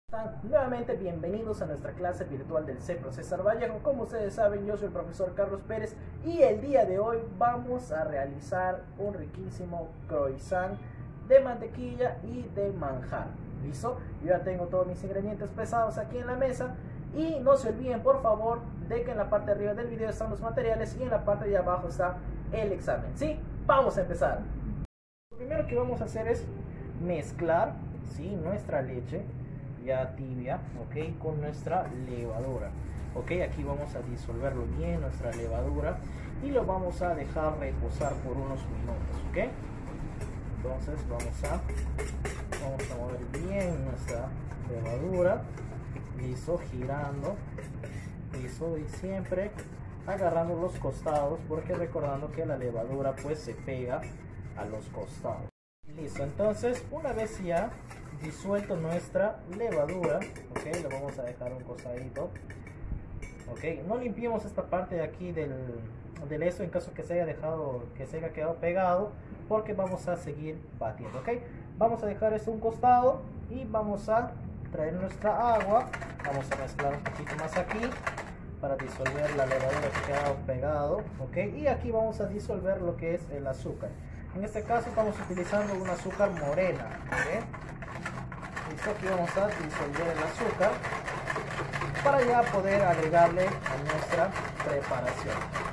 Nuevamente bienvenidos a nuestra clase virtual del CEPRO César Vallejo. Como ustedes saben, yo soy el profesor Carlos Pérez y el día de hoy vamos a realizar un riquísimo croissant de mantequilla y de manjar. ¿Listo? Yo ya tengo todos mis ingredientes pesados aquí en la mesa y no se olviden por favor de que en la parte de arriba del video están los materiales y en la parte de abajo está el examen. ¿Sí? Vamos a empezar. Lo primero que vamos a hacer es mezclar, ¿sí?, nuestra leche ya tibia, ok, con nuestra levadura. Ok, aquí vamos a disolverlo bien, nuestra levadura, y lo vamos a dejar reposar por unos minutos. Ok, entonces vamos a mover bien nuestra levadura. Listo, girando. Listo, y siempre agarrando los costados, porque recordando que la levadura pues se pega a los costados. Listo, entonces una vez ya disuelto nuestra levadura, ok, lo vamos a dejar un costadito. Ok, no limpiemos esta parte de aquí del esto en caso que se haya dejado, que se haya quedado pegado, porque vamos a seguir batiendo. Ok, vamos a dejar esto un costado y vamos a traer nuestra agua. Vamos a mezclar un poquito más aquí para disolver la levadura que ha quedado pegado. Ok, y aquí vamos a disolver lo que es el azúcar. En este caso estamos utilizando un azúcar morena. ¿Okay? Listo, aquí vamos a disolver el azúcar para ya poder agregarle a nuestra preparación.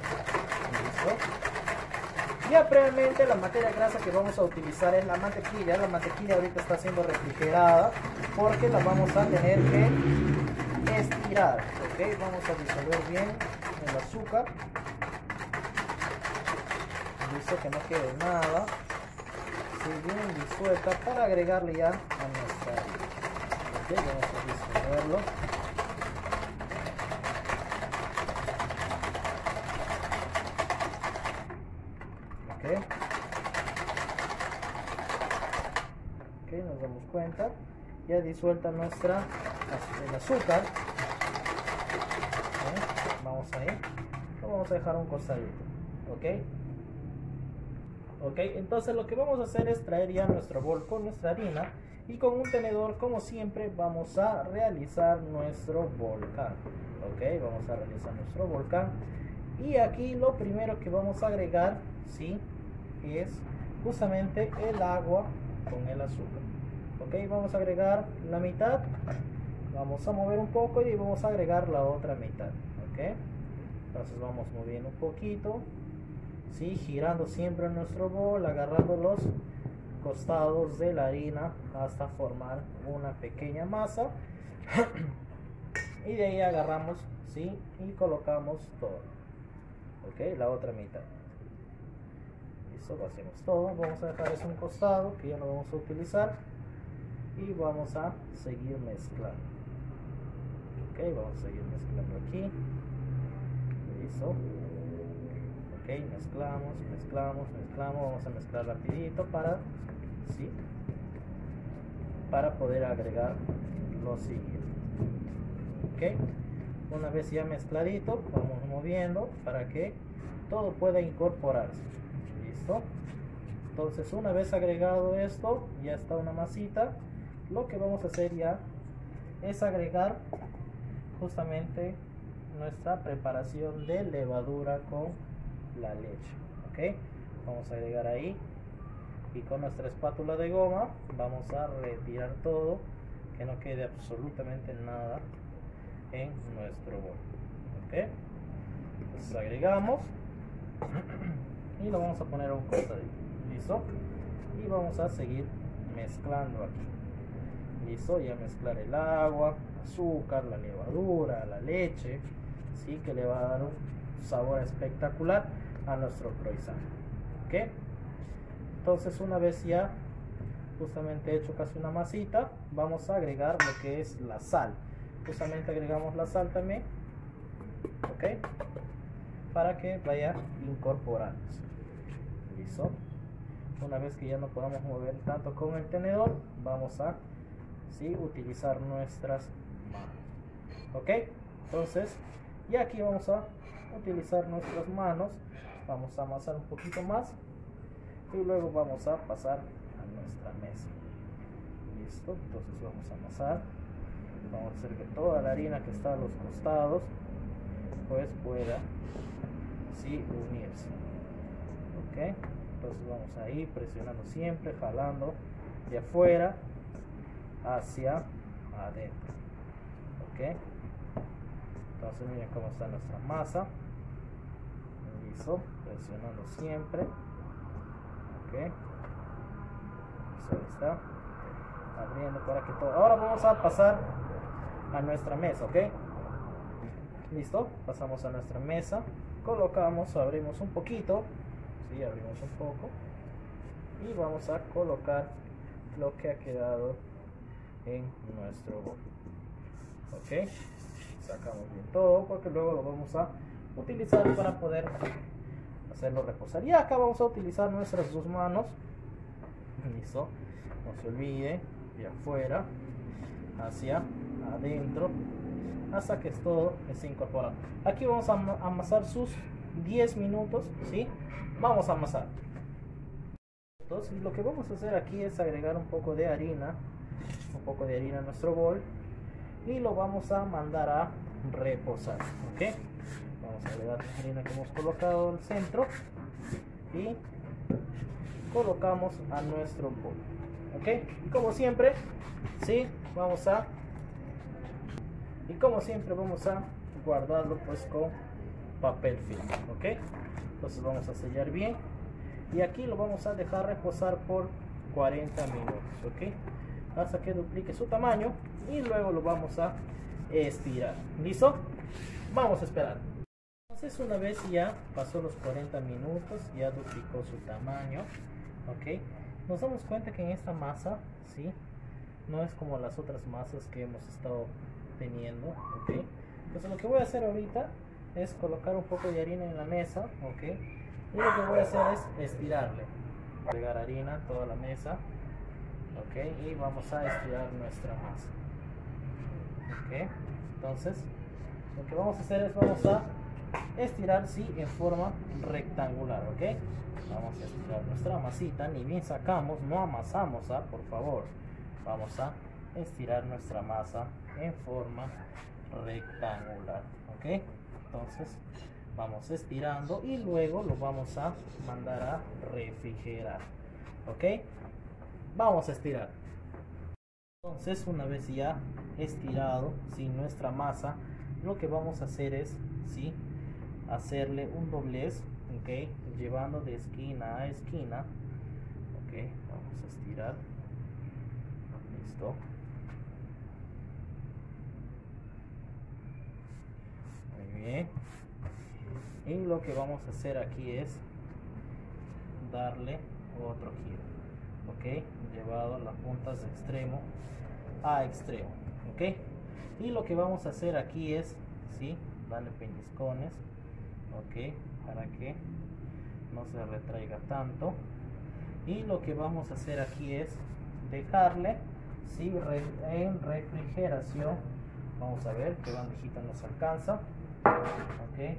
Listo. Ya previamente la materia grasa que vamos a utilizar es la mantequilla. La mantequilla ahorita está siendo refrigerada porque la vamos a tener que estirar. ¿Okay? Vamos a disolver bien el azúcar. Listo, que no quede nada, sí, bien disuelta, para agregarle ya a nuestra harina. Ok, vamos a disolverlo. Ok, nos damos cuenta, ya disuelta el azúcar. Okay, vamos ahí, lo vamos a dejar un costadito. Ok. Ok, entonces lo que vamos a hacer es traer ya nuestro bol con nuestra harina y con un tenedor, como siempre, vamos a realizar nuestro volcán. Ok, vamos a realizar nuestro volcán y aquí lo primero que vamos a agregar, ¿sí?, es justamente el agua con el azúcar. Ok, vamos a agregar la mitad, vamos a mover un poco y vamos a agregar la otra mitad. Ok, entonces vamos moviendo un poquito. ¿Sí? Girando siempre nuestro bol, agarrando los costados de la harina hasta formar una pequeña masa. Y de ahí agarramos, ¿sí?, y colocamos todo. Ok, la otra mitad. Listo, lo hacemos todo. Vamos a dejar eso un costado que ya no vamos a utilizar. Y vamos a seguir mezclando. Ok, vamos a seguir mezclando aquí. Listo. Ok, mezclamos, vamos a mezclar rapidito para poder agregar lo siguiente. Ok, una vez ya mezcladito, vamos moviendo para que todo pueda incorporarse. Listo. Entonces una vez agregado esto, ya está una masita. Lo que vamos a hacer ya es agregar justamente nuestra preparación de levadura con la leche. Ok, vamos a agregar ahí y con nuestra espátula de goma vamos a retirar todo, que no quede absolutamente nada en nuestro bol. Ok, entonces agregamos y lo vamos a poner a un costadito. Listo, y vamos a seguir mezclando aquí. Listo, ya mezclar el agua, azúcar, la levadura, la leche, sí, que le va a dar un sabor espectacular a nuestro croissant. Ok, entonces una vez ya justamente hecho casi una masita, vamos a agregar lo que es la sal. Justamente agregamos la sal también. Ok, para que vaya incorporándose. Listo, una vez que ya no podamos mover tanto con el tenedor, vamos a, ¿sí?, utilizar nuestras manos. Ok, entonces y aquí vamos a utilizar nuestras manos. Vamos a amasar un poquito más y luego vamos a pasar a nuestra mesa. Listo, entonces vamos a amasar Vamos a hacer que toda la harina que está a los costados pues pueda sí unirse. Ok, entonces vamos ahí presionando siempre, jalando de afuera hacia adentro. Ok, entonces miren cómo está nuestra masa. Listo, presionando siempre. Ok, listo, ahí está, abriendo para que todo. Ahora vamos a pasar a nuestra mesa. Ok, listo, pasamos a nuestra mesa, colocamos, abrimos un poquito, sí, abrimos un poco y vamos a colocar lo que ha quedado en nuestro bol. Ok, sacamos bien todo porque luego lo vamos a utilizar para poder hacerlo reposar. Y acá vamos a utilizar nuestras dos manos. Listo, no se olvide, de afuera hacia adentro hasta que todo se incorpora. Aquí vamos a amasar sus 10 minutos, ¿sí? Vamos a amasar. Entonces lo que vamos a hacer aquí es agregar un poco de harina a nuestro bol y lo vamos a mandar a reposar. Ok, vamos a agregar la harina que hemos colocado al centro y colocamos a nuestro bol. Ok, y como siempre, sí, vamos a guardarlo pues con papel film. Ok, entonces vamos a sellar bien y aquí lo vamos a dejar reposar por 40 minutos. Ok, hasta que duplique su tamaño y luego lo vamos a estirar. ¿Listo? Vamos a esperar. Entonces una vez ya pasó los 40 minutos, ya duplicó su tamaño. Ok, nos damos cuenta que en esta masa, ¿sí?, no es como las otras masas que hemos estado teniendo. Ok, entonces lo que voy a hacer ahorita es colocar un poco de harina en la mesa. Ok, y lo que voy a hacer es estirarle, agregar harina a toda la mesa. Ok, y vamos a estirar nuestra masa. Ok, entonces lo que vamos a hacer es vamos a estirar, sí, en forma rectangular. Ok, vamos a estirar nuestra masita, ni bien sacamos, no amasamos, por favor. Vamos a estirar nuestra masa en forma rectangular. Ok, entonces vamos estirando y luego lo vamos a mandar a refrigerar. Ok, vamos a estirar. Entonces una vez ya estirado, ¿sí?, nuestra masa, lo que vamos a hacer es, ¿sí?, hacerle un doblez. Ok, llevando de esquina a esquina. Ok, vamos a estirar. Listo. Muy bien. Y lo que vamos a hacer aquí es darle otro giro. Ok, llevado las puntas de extremo a extremo. Ok, y lo que vamos a hacer aquí es, ¿sí?, darle pellizcones. Ok, para que no se retraiga tanto. Y lo que vamos a hacer aquí es dejarle, ¿sí?, en refrigeración. Vamos a ver qué bandejita nos alcanza. Ok,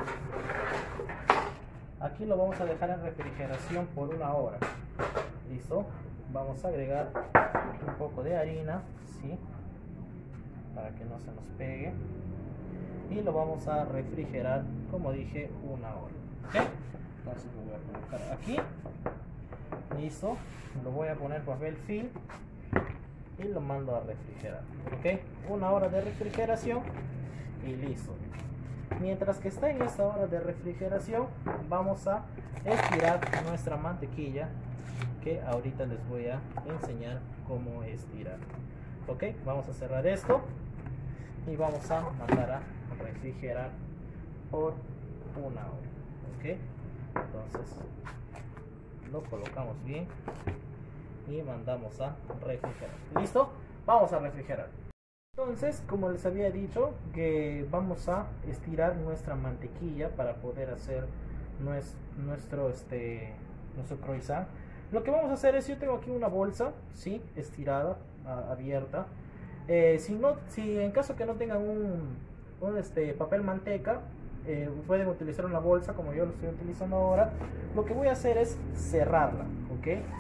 aquí lo vamos a dejar en refrigeración por 1 hora. Listo, vamos a agregar un poco de harina, ¿sí?, para que no se nos pegue, y lo vamos a refrigerar, como dije, 1 hora. ¿Okay? Entonces lo voy a colocar aquí. Listo, lo voy a poner papel film y lo mando a refrigerar. Ok, 1 hora de refrigeración y listo. Mientras que está en esta hora de refrigeración, vamos a estirar nuestra mantequilla, que ahorita les voy a enseñar cómo estirar. Ok, vamos a cerrar esto y vamos a mandar a refrigerar por 1 hora. Ok, entonces lo colocamos bien y mandamos a refrigerar. ¿Listo? Vamos a refrigerar. Entonces, como les había dicho, que vamos a estirar nuestra mantequilla para poder hacer nuestro croissant. Lo que vamos a hacer es, yo tengo aquí una bolsa, ¿sí?, estirada, abierta. Si en caso que no tengan un papel manteca, pueden utilizar una bolsa como yo lo estoy utilizando ahora. Lo que voy a hacer es cerrarla. ¿Ok?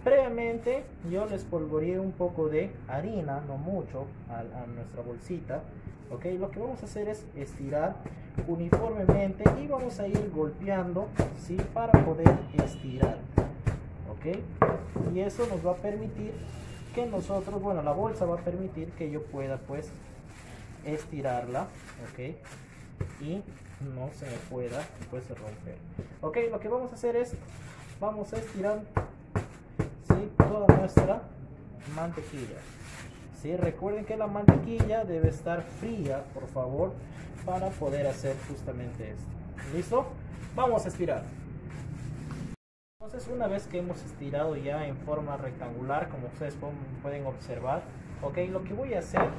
Previamente yo les polvoreé un poco de harina, no mucho, a nuestra bolsita. Ok, lo que vamos a hacer es estirar uniformemente y vamos a ir golpeando, ¿sí? Para poder estirar. Ok, y eso nos va a permitir que nosotros, bueno, la bolsa va a permitir que yo pueda pues estirarla, ok, y no se me pueda pues romper. Ok, lo que vamos a hacer es, vamos a estirar, ¿sí? Toda nuestra mantequilla. ¿Sí? Recuerden que la mantequilla debe estar fría, por favor, para poder hacer justamente esto. ¿Listo? Vamos a estirar. Entonces, una vez que hemos estirado ya en forma rectangular, como ustedes pueden observar, ok, lo que voy a hacer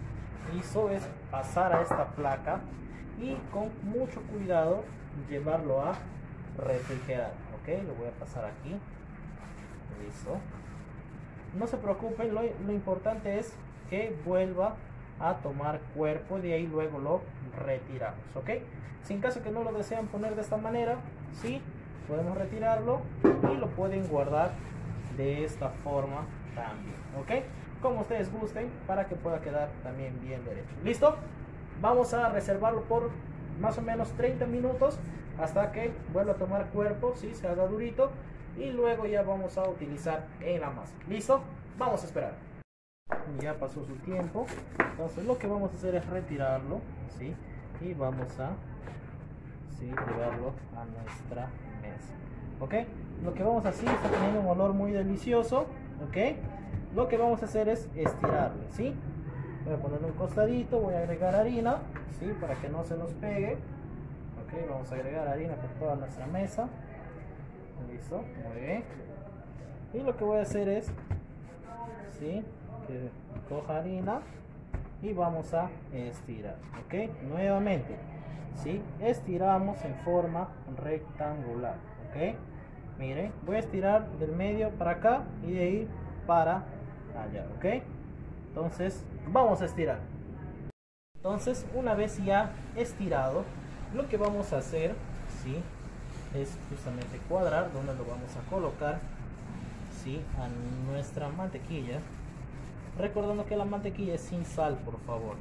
es pasar a esta placa y con mucho cuidado llevarlo a refrigerar. Ok, lo voy a pasar aquí. Listo. No se preocupen, lo importante es que vuelva a tomar cuerpo, de ahí luego lo retiramos. Ok, si en caso que no lo desean poner de esta manera, sí, podemos retirarlo y lo pueden guardar de esta forma también. Ok, como ustedes gusten, para que pueda quedar también bien derecho. Listo, vamos a reservarlo por más o menos 30 minutos hasta que vuelva a tomar cuerpo, ¿sí? Se haga durito, y luego ya vamos a utilizar en la masa. ¿Listo? Vamos a esperar. Ya pasó su tiempo, entonces lo que vamos a hacer es retirarlo, ¿sí? Y vamos a, ¿sí? Llevarlo a nuestra mesa. ¿Ok? Lo que vamos a hacer, está teniendo un olor muy delicioso. ¿Ok? Lo que vamos a hacer es estirarlo, ¿sí? Voy a ponerle un costadito, voy a agregar harina, ¿sí? Para que no se nos pegue. Ok, vamos a agregar harina por toda nuestra mesa. Listo, muy bien. Y lo que voy a hacer es, ¿sí? Que coja harina y vamos a estirar. Ok, nuevamente, ¿sí? Estiramos en forma rectangular. Ok, miren, voy a estirar del medio para acá y de ahí para allá. Ok, entonces vamos a estirar. Entonces, una vez ya estirado, lo que vamos a hacer, ¿sí? Es justamente cuadrar donde lo vamos a colocar, ¿sí? A nuestra mantequilla, recordando que la mantequilla es sin sal, por favor.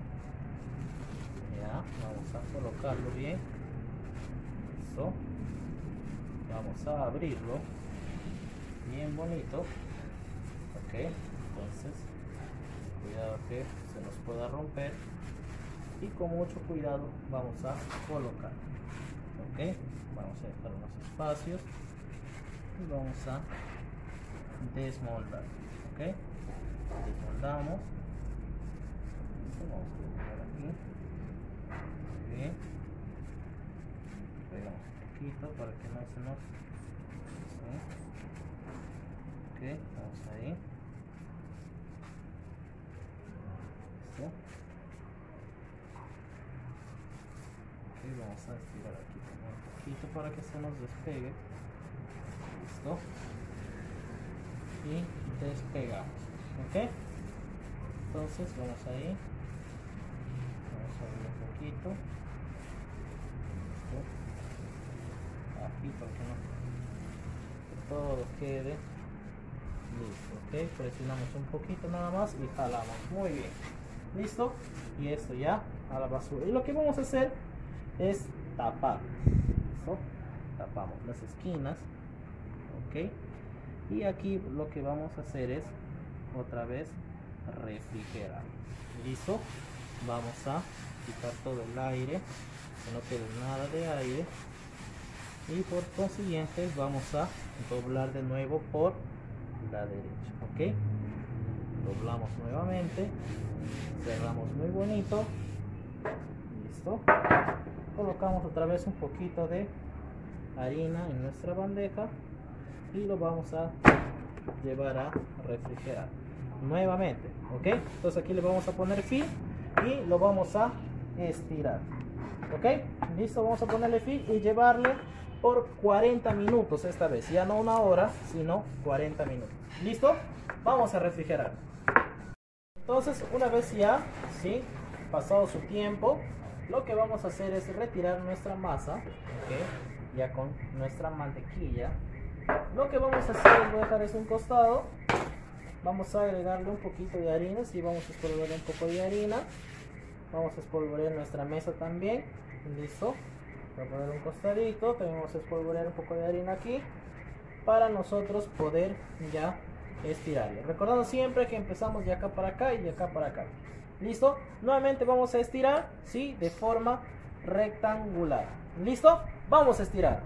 Ya, vamos a colocarlo bien. Eso. Vamos a abrirlo bien bonito. Ok, entonces cuidado que se nos pueda romper, y con mucho cuidado vamos a colocar. Ok, vamos a dejar unos espacios y vamos a desmoldar. Ok, desmoldamos. Vamos a colocar aquí. Muy bien, pegamos un poquito para que no se nos... ¿sí? Ok, vamos ahí. Listo. Ok, vamos a estirar aquí también un poquito para que se nos despegue. Listo. Y despegamos. Ok, entonces vamos ahí, vamos a abrir un poquito. Listo. Aquí para que no, que todo quede listo. Ok, presionamos un poquito nada más y jalamos. Muy bien, listo. Y esto ya a la basura. Y lo que vamos a hacer es tapar. ¿Listo? Tapamos las esquinas. Ok, y aquí lo que vamos a hacer es otra vez refrigerar. Listo, vamos a quitar todo el aire, que no quede nada de aire, y por consiguiente vamos a doblar de nuevo por la derecha. Ok, doblamos nuevamente, cerramos muy bonito. Listo, colocamos otra vez un poquito de harina en nuestra bandeja y lo vamos a llevar a refrigerar nuevamente. Ok, entonces aquí le vamos a poner fin y lo vamos a estirar. Ok, listo, vamos a ponerle fin y llevarle por 40 minutos esta vez, ya no una hora sino 40 minutos. Listo, vamos a refrigerar. Entonces, una vez ya, ¿sí?, pasado su tiempo, lo que vamos a hacer es retirar nuestra masa, ¿ok?, ya con nuestra mantequilla. Lo que vamos a hacer es voy a dejar eso a un costado. Vamos a agregarle un poquito de harina, sí, vamos a espolvorear un poco de harina. Vamos a espolvorear nuestra mesa también. Listo. Voy a poner un costadito. También vamos a espolvorear un poco de harina aquí para nosotros poder ya estirarlo. Recordando siempre que empezamos de acá para acá y de acá para acá. Listo. Nuevamente vamos a estirar, sí, de forma rectangular. Listo. Vamos a estirar.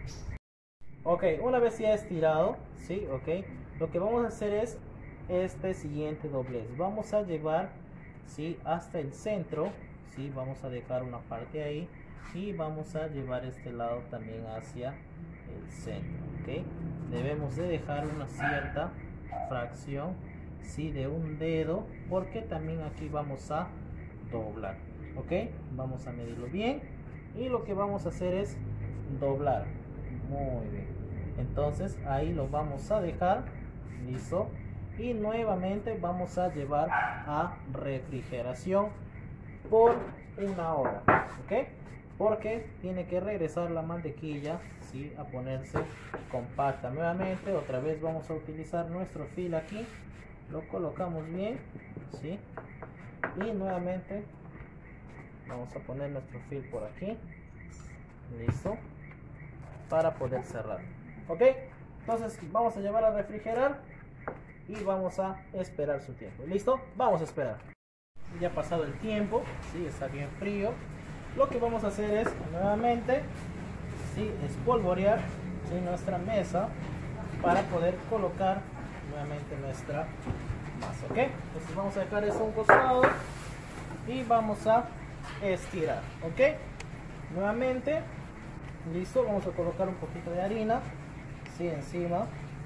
Ok, una vez ya estirado, sí, ok. Lo que vamos a hacer es este siguiente doblez. Vamos a llevar, sí, hasta el centro, sí, vamos a dejar una parte ahí y vamos a llevar este lado también hacia el centro, ok. Debemos de dejar una cierta fracción, sí, de un dedo, porque también aquí vamos a doblar, ok. Vamos a medirlo bien y lo que vamos a hacer es doblar. Muy bien, entonces ahí lo vamos a dejar. Listo. Y nuevamente vamos a llevar a refrigeración por 1 hora, ok, porque tiene que regresar la mantequilla, ¿sí?, a ponerse compacta. Nuevamente otra vez vamos a utilizar nuestro fil aquí, lo colocamos bien, ¿sí?, y nuevamente vamos a poner nuestro fil por aquí. Listo, para poder cerrar, ok. Entonces vamos a llevar a refrigerar y vamos a esperar su tiempo. Listo, vamos a esperar. Ya ha pasado el tiempo, sí, está bien frío. Lo que vamos a hacer es nuevamente, sí, espolvorear, sí, nuestra mesa para poder colocar nuevamente nuestra masa, ok. Entonces vamos a dejar eso a un costado y vamos a estirar, ok. Nuevamente, listo, vamos a colocar un poquito de harina, sí, encima,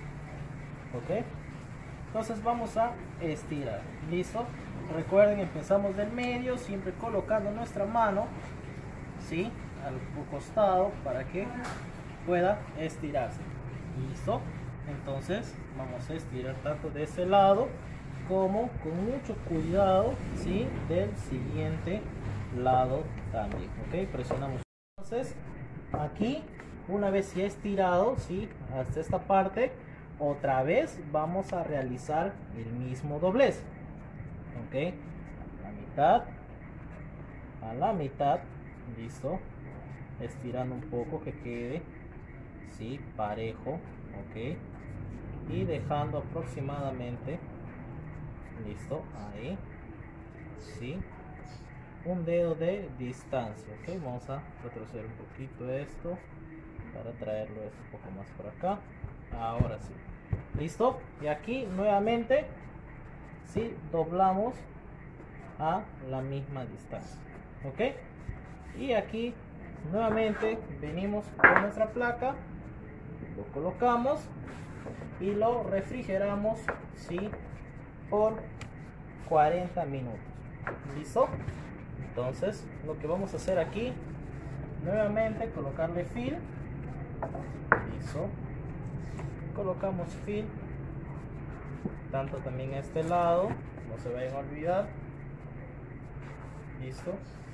ok. Entonces vamos a estirar. Listo. Recuerden, empezamos del medio, siempre colocando nuestra mano, ¿sí?, al costado para que pueda estirarse. Listo. Entonces vamos a estirar tanto de ese lado como con mucho cuidado, ¿sí?, del siguiente lado también. Ok, presionamos. Entonces aquí, una vez ya estirado, ¿sí?, hasta esta parte, otra vez vamos a realizar el mismo doblez, ok, a la mitad, listo, estirando un poco que quede, sí, parejo, ok, y dejando aproximadamente, listo, ahí, sí, un dedo de distancia, ok. Vamos a retroceder un poquito esto para traerlo un poco más por acá. Ahora sí, listo. Y aquí nuevamente, sí, doblamos a la misma distancia, ok. Y aquí nuevamente venimos con nuestra placa, lo colocamos y lo refrigeramos, sí, por 40 minutos. Listo. Entonces lo que vamos a hacer aquí, nuevamente colocarle fil. Listo. Colocamos fil tanto también a este lado, no se vayan a olvidar. Listo.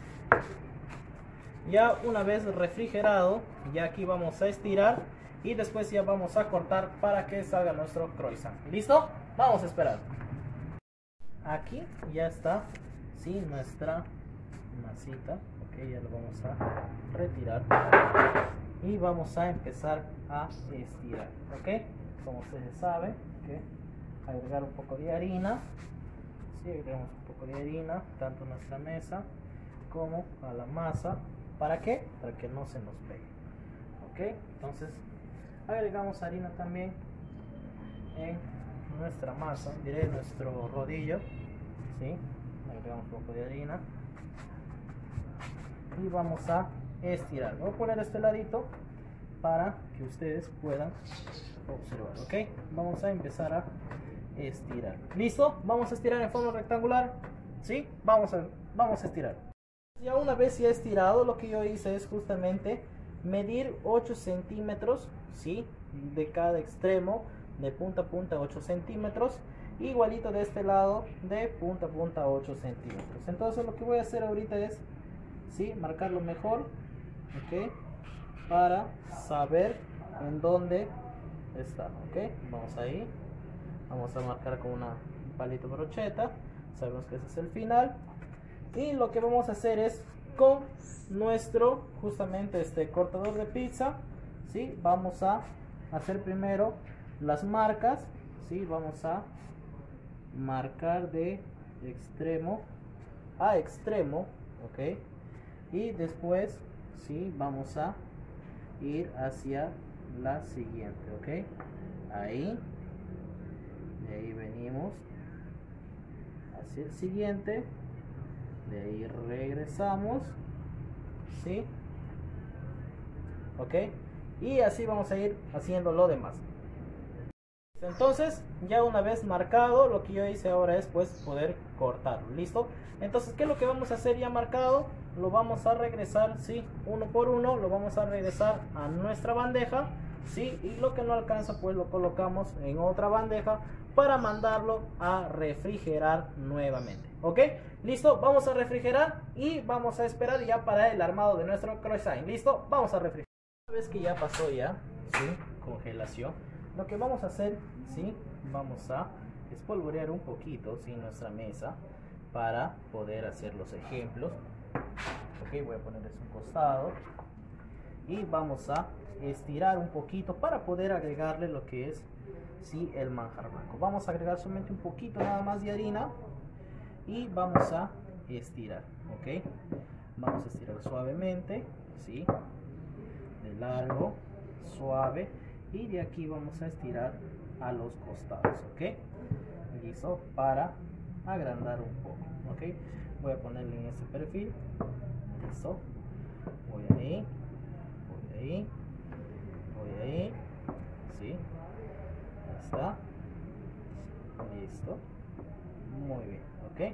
Ya una vez refrigerado, ya aquí vamos a estirar y después ya vamos a cortar para que salga nuestro croissant. ¿Listo? Vamos a esperar. Aquí ya está, sí, nuestra masita. Ok, ya lo vamos a retirar y vamos a empezar a estirar. Ok, como ustedes saben, okay, agregar un poco de harina. Sí, agregamos un poco de harina tanto a nuestra mesa como a la masa. ¿Para qué? Para que no se nos pegue. Ok, entonces agregamos harina también en nuestra masa, diré nuestro rodillo, ¿sí? Agregamos un poco de harina y vamos a estirar. Voy a poner este ladito para que ustedes puedan observar. Ok, vamos a empezar a estirar. ¿Listo? Vamos a estirar en forma rectangular, ¿sí? Vamos a estirar. Ya una vez ya estirado, lo que yo hice es justamente medir 8 centímetros, ¿sí?, de cada extremo, de punta a punta 8 centímetros, igualito de este lado, de punta a punta 8 centímetros. Entonces lo que voy a hacer ahorita es, ¿sí?, marcarlo mejor, ¿ok?, para saber en dónde está, ok. Vamos ahí, vamos a marcar con un palito brocheta, sabemos que ese es el final. Y lo que vamos a hacer es con nuestro justamente este cortador de pizza, ¿sí? Vamos a hacer primero las marcas, ¿sí? Vamos a marcar de extremo a extremo, ok, y después, ¿sí? Vamos a ir hacia la siguiente, ok, ahí, de ahí venimos hacia el siguiente, de ahí regresamos, ¿sí? Ok, y así vamos a ir haciendo lo demás. Entonces, ya una vez marcado, lo que yo hice ahora es pues poder cortarlo, ¿listo? Entonces, ¿qué es lo que vamos a hacer ya marcado? Lo vamos a regresar, ¿sí? Uno por uno, lo vamos a regresar a nuestra bandeja, ¿sí? Y lo que no alcanza, pues lo colocamos en otra bandeja para mandarlo a refrigerar nuevamente, ¿ok? Listo, vamos a refrigerar y vamos a esperar ya para el armado de nuestro croissant, ¿listo? Vamos a refrigerar. Una vez que ya pasó ya, ¿sí? Congelación, lo que vamos a hacer, ¿sí? Vamos a espolvorear un poquito, ¿sí? Nuestra mesa para poder hacer los ejemplos. Ok, voy a poner eso a un costado y vamos a estirar un poquito para poder agregarle lo que es, ¿sí? El manjar blanco. Vamos a agregar solamente un poquito nada más de harina y vamos a estirar, ok. Vamos a estirar suavemente, ¿sí? De largo, suave, y de aquí vamos a estirar a los costados, ok. Listo, para agrandar un poco, ok. Voy a ponerle en este perfil, listo. Voy ahí, voy ahí, voy ahí, sí, ya está, listo, muy bien, ok.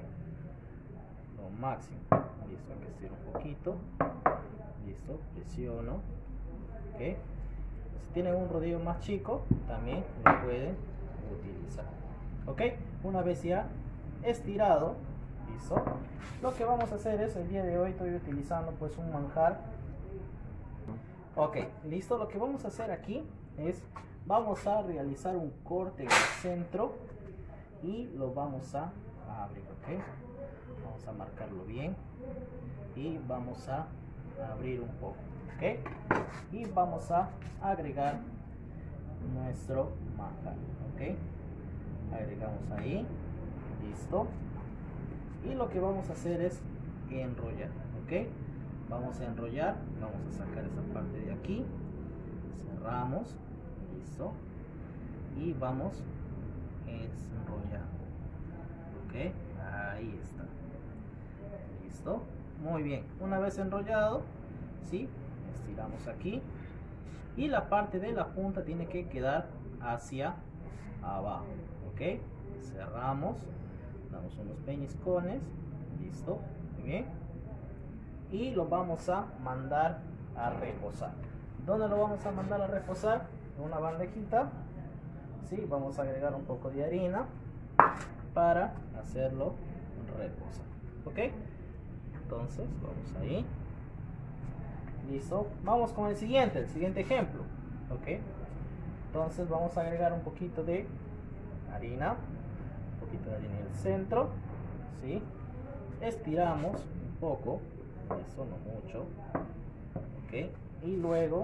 Lo máximo, listo, hay que estirar un poquito, listo, presiono, ok. Si tienen un rodillo más chico, también lo pueden utilizar, ok. Una vez ya estirado, listo, lo que vamos a hacer es, el día de hoy estoy utilizando pues un manjar, ok, listo. Lo que vamos a hacer aquí es, vamos a realizar un corte en el centro y lo vamos a abrir, ok. Vamos a marcarlo bien y vamos a abrir un poco, ok, y vamos a agregar nuestro manjar, ok. Agregamos ahí, listo, y lo que vamos a hacer es enrollar, ok. Vamos a enrollar, vamos a sacar esa parte de aquí, cerramos, listo, y vamos enrollando, ok. Ahí está, listo, muy bien. Una vez enrollado, ¿sí? Estiramos aquí y la parte de la punta tiene que quedar hacia abajo, ok. Cerramos, damos unos peñiscones, listo, muy bien, y lo vamos a mandar a reposar. ¿Dónde lo vamos a mandar a reposar? En una bandejita, ¿sí? Vamos a agregar un poco de harina para hacerlo reposar, ok. Entonces vamos ahí, listo. Vamos con el siguiente ejemplo, ok. Entonces vamos a agregar un poquito de harina, un poquito de harina en el centro, ¿sí? Estiramos un poco, eso no mucho, ok, y luego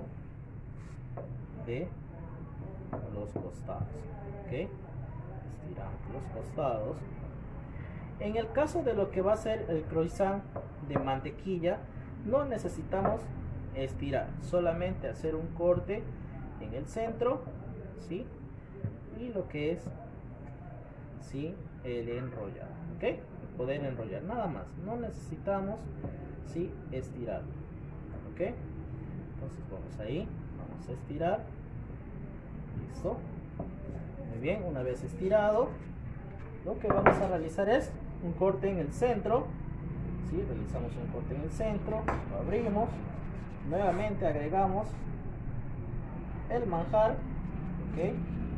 de los costados, ok. Estiramos los costados. En el caso de lo que va a ser el croissant de mantequilla, no necesitamos estirar, solamente hacer un corte en el centro, ¿sí? Y lo que es, ¿sí? El enrollar, ¿ok? Poder enrollar, nada más, no necesitamos, ¿sí? Estirar, ¿ok? Entonces vamos ahí, vamos a estirar, listo, muy bien. Una vez estirado, lo que vamos a realizar es un corte en el centro, ¿sí? Realizamos un corte en el centro, lo abrimos, nuevamente agregamos el manjar, ok,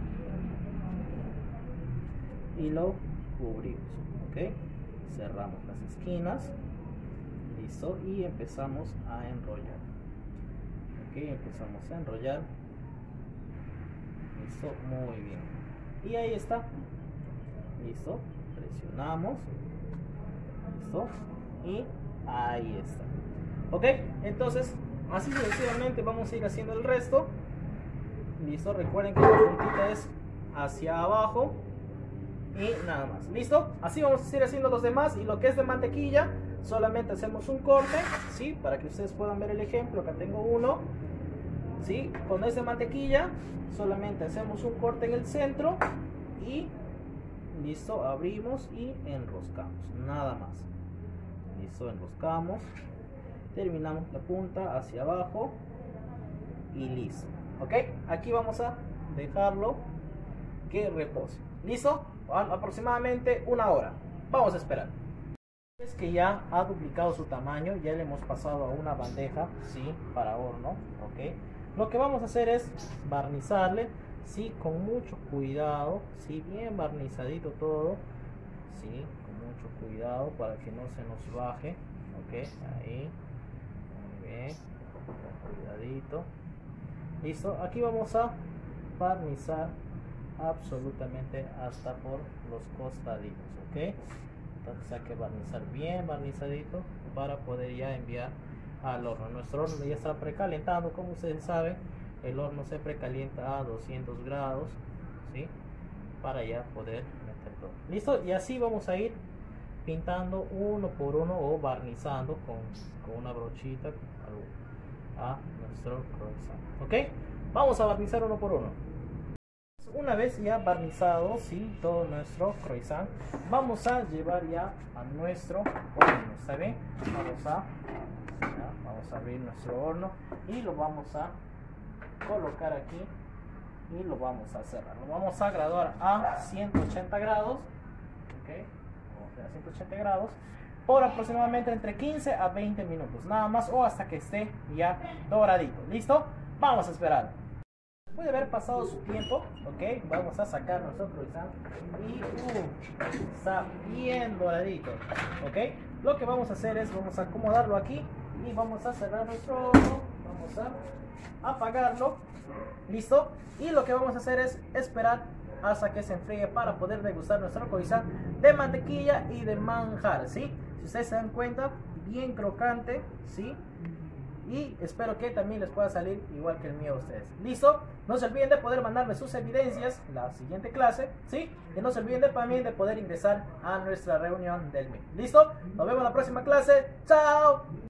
y lo cubrimos, ok. Cerramos las esquinas, listo, y empezamos a enrollar, ok. Empezamos a enrollar, Listo, muy bien. Y ahí está. Listo, presionamos. Listo. Y ahí está. Ok, entonces así sucesivamente vamos a ir haciendo el resto. Listo, recuerden que la puntita es hacia abajo. Y nada más, ¿listo? Así vamos a ir haciendo los demás. Y lo que es de mantequilla, solamente hacemos un corte, ¿sí? Para que ustedes puedan ver el ejemplo. Acá tengo uno, ¿sí? Con este mantequilla, solamente hacemos un corte en el centro. Y listo, abrimos y enroscamos, nada más. Listo, enroscamos, terminamos la punta hacia abajo y listo. Ok, aquí vamos a dejarlo que repose. ¿Listo? Aproximadamente una hora. Vamos a esperar. Es que ya ha duplicado su tamaño, ya le hemos pasado a una bandeja, ¿sí? Para horno. Ok, lo que vamos a hacer es barnizarle, ¿sí? Con mucho cuidado, ¿sí? Bien barnizadito todo, ¿sí? Con mucho cuidado para que no se nos baje. Ok, ahí, muy bien, con cuidadito. Listo, aquí vamos a barnizar absolutamente hasta por los costaditos. Ok, entonces hay que barnizar bien barnizadito para poder ya enviar al horno. Nuestro horno ya está precalentado, como ustedes saben. El horno se precalienta a 200 grados, ¿sí? Para ya poder meter todo. Listo, y así vamos a ir pintando uno por uno o barnizando con una brochita a nuestro croissant. Ok, vamos a barnizar uno por uno. Una vez ya barnizado, ¿sí? Todo nuestro croissant, vamos a llevar ya a nuestro horno. ¿Está bien? Vamos a abrir nuestro horno y lo vamos a colocar aquí y lo vamos a cerrar. Lo vamos a graduar a 180 grados. Ok, a 180 grados por aproximadamente entre 15 a 20 minutos, nada más, o hasta que esté ya doradito. ¿Listo? Vamos a esperar. Puede haber pasado su tiempo. Ok, vamos a sacar nuestro croissant y está bien doradito. Ok, lo que vamos a hacer es vamos a acomodarlo aquí y vamos a cerrar nuestro horno. Vamos a apagarlo. Listo, y lo que vamos a hacer es esperar hasta que se enfríe para poder degustar nuestro croissant de mantequilla y de manjar, ¿sí? Si ustedes se dan cuenta, bien crocante, ¿sí? Y espero que también les pueda salir igual que el mío a ustedes. ¿Listo? No se olviden de poder mandarme sus evidencias en la siguiente clase, ¿sí? Y no se olviden también de poder ingresar a nuestra reunión del Meet. ¿Listo? Nos vemos en la próxima clase. ¡Chao!